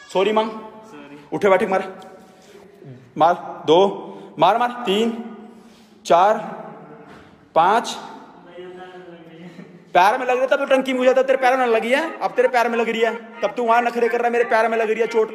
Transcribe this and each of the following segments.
Sorry मांग, उठे बैठे मार मार, 2 मार मार, 3 4 5। पैर में लग रहा था तो टंकी में हो जाता, तेरे पैर में लगी है, अब तेरे पैर में लग रही है, तब तू वहां नखरे कर रहा है, मेरे पैर में लग रही है चोट।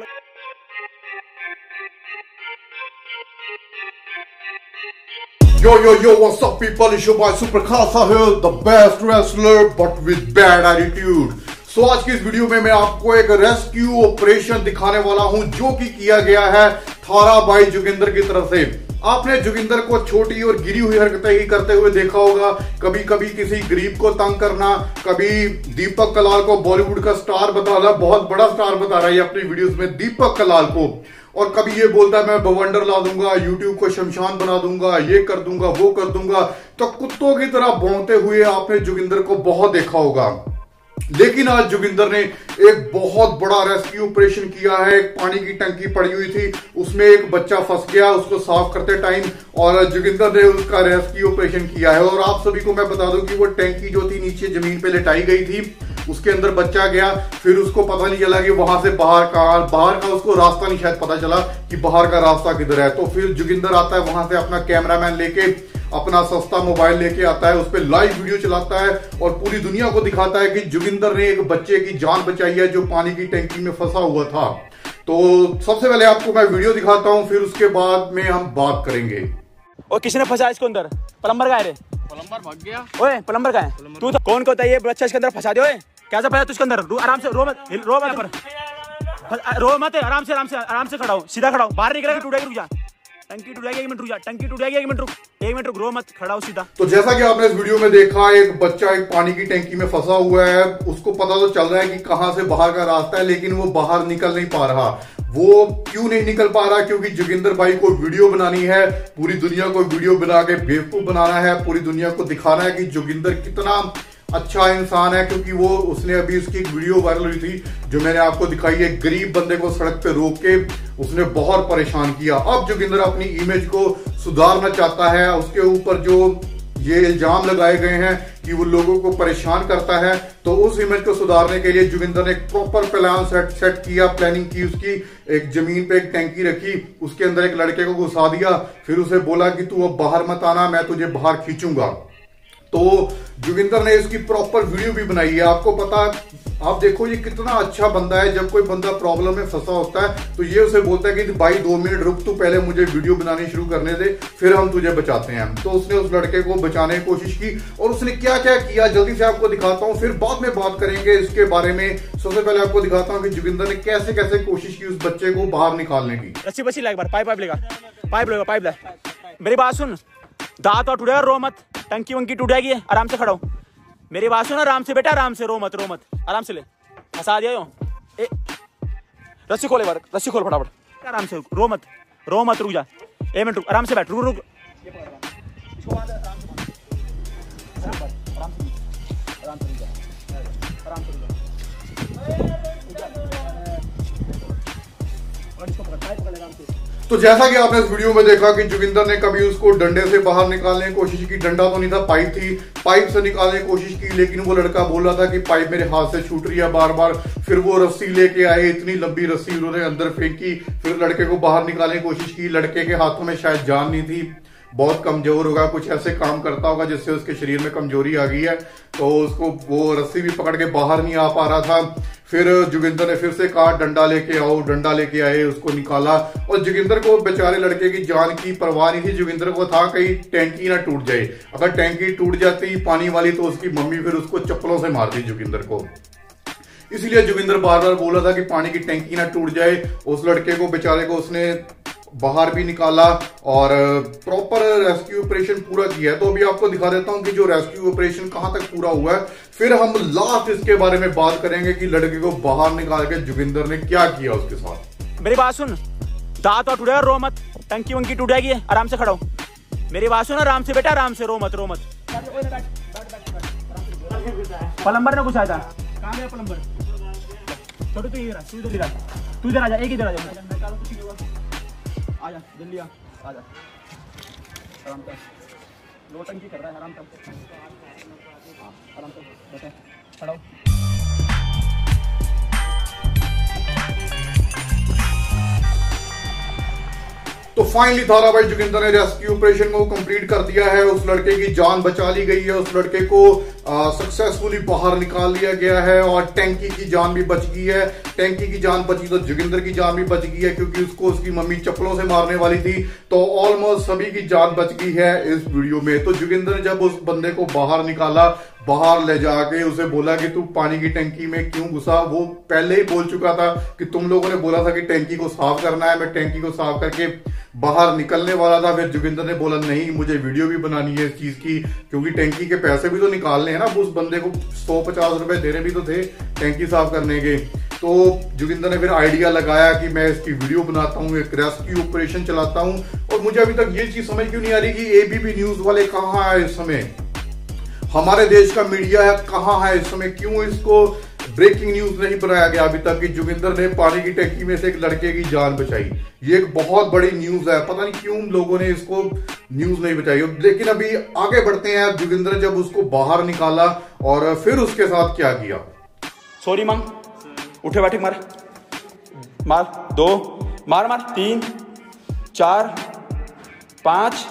Yo, what's up people? It's your boy Super Khalsa here, the best wrestler but with bad attitude. So आज की इस वीडियो में मैं आपको एक रेस्क्यू ऑपरेशन दिखाने वाला हूं जो कि किया गया है थारा भाई जोगिंदर की तरफ से। आपने जोगिंदर को छोटी और गिरी हुई हरकतें ही करते हुए देखा होगा, कभी कभी किसी गरीब को तंग करना, कभी दीपक कलाल को बॉलीवुड का स्टार बताना, बहुत बड़ा स्टार बता रहा है अपनी वीडियोस में दीपक कलाल को, और कभी ये बोलता है मैं बवंडर ला दूंगा, यूट्यूब को शमशान बना दूंगा, ये कर दूंगा, वो कर दूंगा। तो कुत्तों की तरह भौंकते हुए आपने जोगिंदर को बहुत देखा होगा। लेकिन आज जोगिंदर ने एक बहुत बड़ा रेस्क्यू ऑपरेशन किया है। एक पानी की टंकी पड़ी हुई थी, उसमें एक बच्चा फंस गया, उसको साफ करते टाइम, और जोगिंदर ने उसका रेस्क्यू ऑपरेशन किया है। और आप सभी को मैं बता दूं कि वो टंकी जो थी नीचे जमीन पे लिटाई गई थी, उसके अंदर बच्चा गया, फिर उसको पता नहीं चला कि वहां से बाहर का उसको रास्ता नहीं शायद पता चला कि बाहर का रास्ता किधर है। तो फिर जोगिंदर आता है वहां से अपना कैमरामैन लेके, अपना सस्ता मोबाइल लेके आता है, उस पर लाइव वीडियो चलाता है और पूरी दुनिया को दिखाता है कि जोगिंदर ने एक बच्चे की जान बचाई है जो पानी की टंकी में फंसा हुआ था। तो सबसे पहले आपको मैं वीडियो दिखाता हूं, फिर उसके बाद में हम बात करेंगे। और किसने फंसा इसको अंदर? प्लम्बर का है रे? प्लम्बर भाग गया। ओए प्लम्बर का है तू? तो कौन को ये बच्चा इसके अंदर फंसा दे? कैसा फंसा तू इसके अंदर? आराम से, रो मत, आराम से खड़ा हो, सीधा खड़ा हो, बाहर निकलेगा टूटेगी, रुक जा, टंकी टूट जाएगी, 1 मिनट रुक जा, टंकी टूट जाएगी, 1 मिनट रुक, रो मत, खड़ा हो सीधा। तो जैसा कि आपने इस वीडियो में देखा, एक बच्चा एक पानी की टंकी में फंसा हुआ है, उसको पता तो चल रहा है कि कहां से बाहर का रास्ता है, लेकिन वो बाहर निकल नहीं पा रहा। वो क्यों नहीं निकल पा रहा? क्योंकि जोगिंदर भाई को वीडियो बनानी है, पूरी दुनिया को वीडियो बना के बेवकूफ बनाना है, पूरी दुनिया को दिखाना है कि जोगिंदर कितना अच्छा इंसान है। क्योंकि वो उसने अभी उसकी एक वीडियो वायरल हुई थी जो मैंने आपको दिखाई है, गरीब बंदे को सड़क पे रोक के उसने बहुत परेशान किया। अब जोगिंदर अपनी इमेज को सुधारना चाहता है। उसके ऊपर जो ये इल्जाम लगाए गए हैं कि वो लोगों को परेशान करता है, तो उस इमेज को सुधारने के लिए जोगिंदर ने एक प्रॉपर प्लान सेट किया, प्लानिंग की उसकी। एक जमीन पे एक टैंकी रखी, उसके अंदर एक लड़के को घुसा दिया, फिर उसे बोला कि तू अब बाहर मत आना, मैं तुझे बाहर खींचूंगा। तो जोगिंदर ने इसकी प्रॉपर वीडियो भी बनाई है। आपको पता, आप देखो ये कितना अच्छा बंदा है। जब कोई बंदा प्रॉब्लम में फंसा होता है तो ये उसे बोलता है कि भाई 2 मिनट रुक, तू पहले मुझे वीडियो बनानी शुरू करने दे, फिर हम तुझे बचाते हैं। तो उसने उस लड़के को बचाने की कोशिश की, और उसने क्या क्या किया जल्दी से आपको दिखाता हूं, फिर बाद में बात करेंगे इसके बारे में। सबसे पहले आपको दिखाता हूं कि जोगिंदर ने कैसे कैसे कोशिश की उस बच्चे को बाहर निकालने की। रस्सी बसी ला, एक बार पाइप लेगा, मेरी बात सुन, दांत और टूटेगा, रो मत, टंकी वंकी टूट जाएगी, आराम से खड़ा हो, मेरी बात सुन, आराम से बेटा, आराम से, रो मत, आराम से ले, फंसा दिया यो। रस्सी खोल, एक बार रस्सी खोल फटाफट, आराम से, रो मत, रुक जा, 1 मिनट रुक, आराम से बैठ, रुक। तो जैसा कि आपने इस वीडियो में देखा कि जोगिंदर ने कभी उसको डंडे से बाहर निकालने की कोशिश की, डंडा तो नहीं था, पाइप थी, पाइप से निकालने की कोशिश की, लेकिन वो लड़का बोल रहा था कि पाइप मेरे हाथ से छूट रही है बार बार। फिर वो रस्सी लेके आए, इतनी लंबी रस्सी उन्होंने अंदर फेंकी, फिर लड़के को बाहर निकालने की कोशिश की। लड़के के हाथों में शायद जान नहीं थी, बहुत कमजोर होगा, कुछ ऐसे काम करता होगा जिससे उसके शरीर में कमजोरी आ गई है, तो उसको वो रस्सी भी पकड़ के बाहर नहीं आ पा रहा था। फिर जोगिंदर ने फिर से कहा डंडा लेके आओ, डंडा लेके आए, उसको निकाला। और जोगिंदर को बेचारे लड़के की जान की परवाह नहीं थी। जोगिंदर को था कहीं टैंकी ना टूट जाए, अगर टैंकी टूट जाती पानी वाली तो उसकी मम्मी फिर उसको चप्पलों से मारती जोगिंदर को। इसलिए जोगिंदर बार बार बोल रहा था कि पानी की टैंकी ना टूट जाए। उस लड़के को बेचारे को उसने बाहर भी निकाला और प्रॉपर रेस्क्यू ऑपरेशन पूरा किया है। तो अभी आपको दिखा देता हूं कि जो रेस्क्यू ऑपरेशन कहां तक पूरा हुआ है, फिर हम लास्ट इसके बारे में बात करेंगे कि लड़के को बाहर निकाल के जोगिंदर ने क्या किया उसके साथ। मेरी बात सुन, दांत और टूटेगा, रो मत, टंकी वंकी टूट जाएगी, आराम से खड़ा हो, मेरी बात सुन, आराम से बेटा, आराम से, रो मत। प्लम्बर ने घुसाया था, कहां गया प्लम्बर? छोटू तू इधर आ जा, एक इधर आ जा, आजा जल्दी आजा, आराम कर, लो टंकी कर रहा है, आराम कर, आराम कर, बैठे, खड़ा हो। तो फाइनली थारा भाई जोगिंदर ने रेस्क्यू ऑपरेशन को कंप्लीट कर दिया है। उस लड़के की जान बचा ली गई है, उस लड़के को सक्सेसफुली बाहर निकाल लिया गया है और टैंकी की जान भी बच गई है। टैंकी की जान बची तो जोगिंदर की जान भी बच गई है, क्योंकि उसको उसकी मम्मी चप्पलों से मारने वाली थी। तो ऑलमोस्ट सभी की जान बच गई है इस वीडियो में। तो जोगिंदर ने जब उस बंदे को बाहर निकाला, बाहर ले जाके उसे बोला कि तू पानी की टंकी में क्यों घुसा, वो पहले ही बोल चुका था कि तुम लोगों ने बोला था कि टंकी को साफ करना है। मैं टंकी को साफ करके बाहर निकलने वाला था। फिर जोगिंदर ने बोला नहीं, मुझे वीडियो भी बनानी है इस चीज की, क्योंकि टंकी के पैसे भी तो निकालने हैं ना। उस बंदे को 150 रुपए देने भी तो थे टंकी साफ करने के। तो जोगिंदर ने फिर आइडिया लगाया कि मैं इसकी वीडियो बनाता हूँ, एक रेस्क्यू ऑपरेशन चलाता हूँ। और मुझे अभी तक ये चीज समझ क्यों नहीं आ रही कि एबीपी न्यूज वाले कहाँ है इस समय, हमारे देश का मीडिया है कहाँ है इस समय, क्यों इसको ब्रेकिंग न्यूज नहीं बनाया गया अभी तक कि जोगिंदर ने पानी की टंकी में से एक लड़के की जान बचाई। ये एक बहुत बड़ी न्यूज है, पता नहीं क्यों लोगों ने इसको न्यूज नहीं बचाई। लेकिन अभी आगे बढ़ते हैं। जोगिंदर जब उसको बाहर निकाला और फिर उसके साथ क्या किया। सॉरी मांग, उठे बैठे मार मार, 2 मार मार, 3 4 5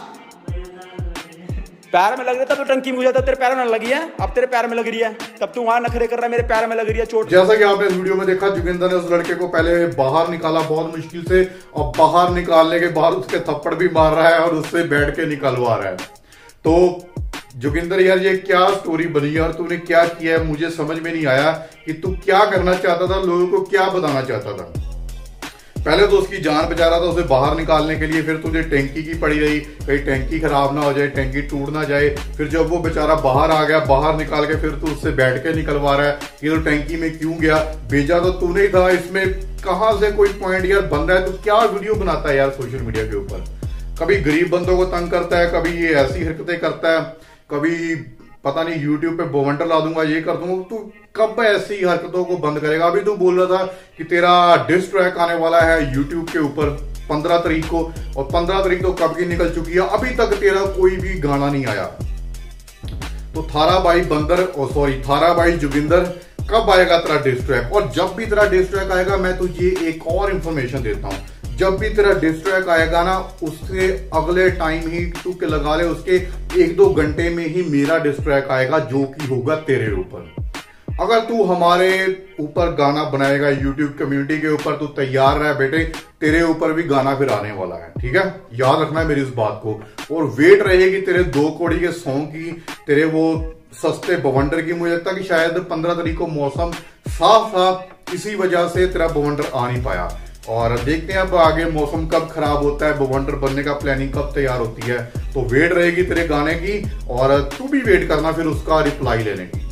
पैर में लग रहा था तो टंकी में हो जाता, तेरे पैर में लगी है, अब तेरे पैर में लग रही है, तब तू वहां नखरे कर रहा है, मेरे पैर में लग रही है चोट। जैसा कि आपने इस वीडियो में देखा, जोगिंदर ने उस लड़के को पहले बाहर निकाला बहुत मुश्किल से, और बाहर निकालने के बाद उसके थप्पड़ भी मार रहा है और उससे बैठ के निकलवा रहा है। तो जोगिंदर यार, ये क्या स्टोरी बनी है और तूने क्या किया है, मुझे समझ में नहीं आया कि तू क्या करना चाहता था, लोगों को क्या बताना चाहता था। पहले तो उसकी जान बचा रहा था उसे बाहर निकालने के लिए, फिर तुझे टैंकी की पड़ी रही, कहीं टैंकी खराब ना हो जाए, टैंकी टूट ना जाए। फिर जब वो बेचारा बाहर आ गया, बाहर निकाल के फिर तू उससे बैठ के निकलवा रहा है कि तो टैंकी में क्यों गया, भेजा तो तूने ही था। इसमें कहां से कोई पॉइंट यार बन रहा है। तो क्या वीडियो बनाता है यार सोशल मीडिया के ऊपर, कभी गरीब बंदों को तंग करता है, कभी ये ऐसी हरकतें करता है, कभी पता नहीं यूट्यूब पे बवंडर ला दूंगा, ये कर दूंगा। तू कब ऐसी हरकतों को बंद करेगा। अभी तू बोल रहा था कि तेरा डिस ट्रैक आने वाला है यूट्यूब के ऊपर 15 तारीख को, और 15 तारीख तो कब की निकल चुकी है, अभी तक तेरा कोई भी गाना नहीं आया। तो थारा भाई जोगिंदर, कब आएगा तेरा डिस ट्रैक। और जब भी तेरा डिस ट्रैक आएगा, मैं तुझे एक और इंफॉर्मेशन देता हूं, जब भी तेरा डिस ट्रैक आएगा ना, उससे अगले टाइम ही तू के लगा ले, उसके 1-2 घंटे में ही मेरा डिस ट्रैक आएगा, जो कि होगा तेरे ऊपर। अगर तू हमारे ऊपर गाना बनाएगा यूट्यूब कम्युनिटी के ऊपर, तू तैयार रह बेटे, तेरे ऊपर भी गाना फिर आने वाला है, ठीक है। याद रखना है मेरी इस बात को। और वेट रहेगी तेरे 2 कौड़ी के सॉन्ग की, तेरे वो सस्ते बवंडर की। मुझे लगता है कि शायद 15 तारीख को मौसम साफ था, इसी वजह से तेरा बवंडर आ नहीं पाया। और देखते हैं अब आगे मौसम कब खराब होता है, बवंडर बनने का प्लानिंग कब तैयार होती है। तो वेट रहेगी तेरे गाने की, और तू भी वेट करना फिर उसका रिप्लाई लेने की।